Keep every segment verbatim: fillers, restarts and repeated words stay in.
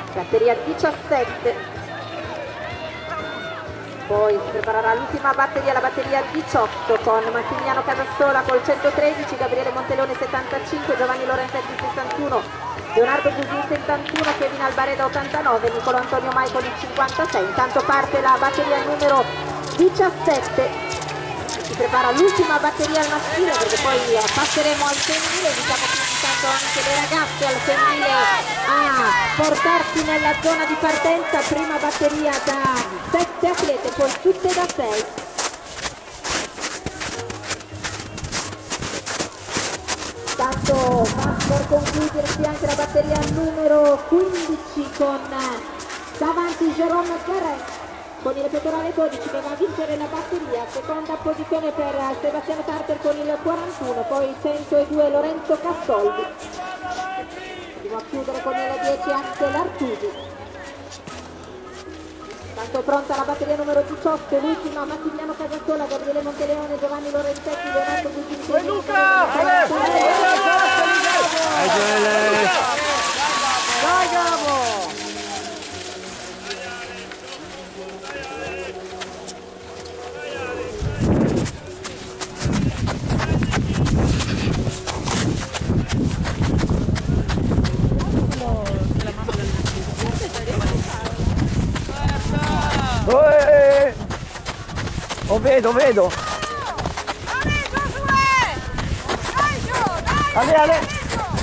batteria diciassette. Poi si preparerà l'ultima batteria, la batteria diciotto, con Massimiliano Casasola col centotredici, Gabriele Monteleone settantacinque, Giovanni Lorenzetti sessantuno, Leonardo Busin settantuno, Kevin Albareda ottantanove, Nicolo Antonio Maicoli cinquantasei. Intanto parte la batteria numero diciassette. Si prepara l'ultima batteria al maschile, perché poi passeremo al femminile. Diciamo che intanto anche le ragazze al femminile a portarsi nella zona di partenza. Prima batteria da sette atlete, poi tutte da sei. Tanto va per concludersi anche la batteria numero quindici con davanti Jerome Ferret con il pettorale dodici, che va a vincere la batteria. Seconda posizione per Sebastiano Carter con il quarantuno, poi centodue Lorenzo Castoldi. Andiamo a chiudere con il dieci anche l'Artusi. Tanto pronta la batteria numero diciotto, l'ultima Massimiliano Casasola, Gabriele Monteleone, Giovanni Lorenzetti, Leonardo Busin. Vai Luca! Vai Gabo! Oh, vedo, vedo. Ale, ale.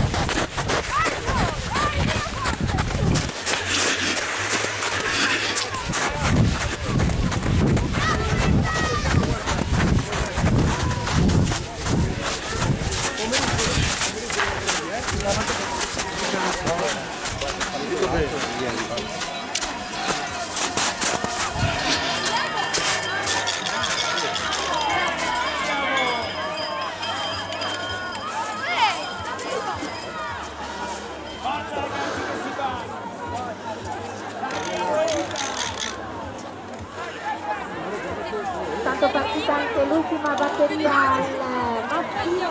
Tanto partita anche l'ultima batteria al maschile.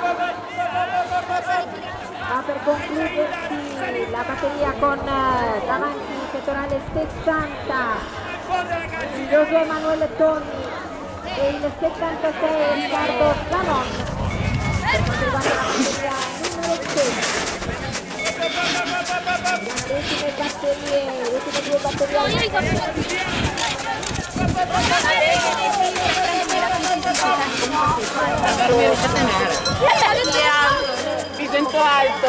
Ma per concludersi la batteria con davanti pettorale sessanta Giosuè Emanuele Toni e il settantasei Riccardo Zanon. Per quanto riguarda la batteria numero sei. Le ultime batterie, le ultime due batterie. Mi sento alto.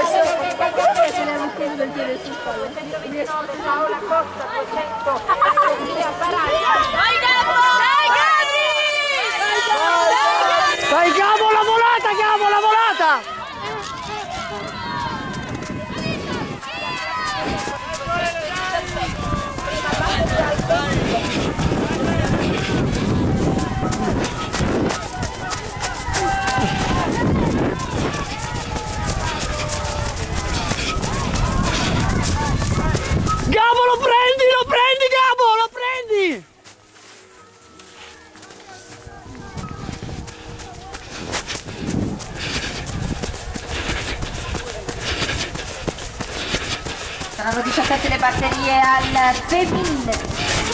Paola Costa duecento. Vai Gabo! Dai Gabo, la volata, Gabo, la volata! Gabo, lo prendi, lo prendi, Gabo, lo prendi! Saranno diciassette le batterie al femminile.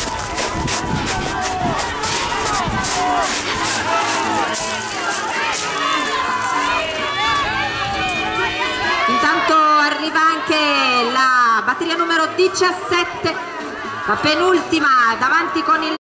Intanto arriva anche la batteria numero diciassette, la penultima, davanti con il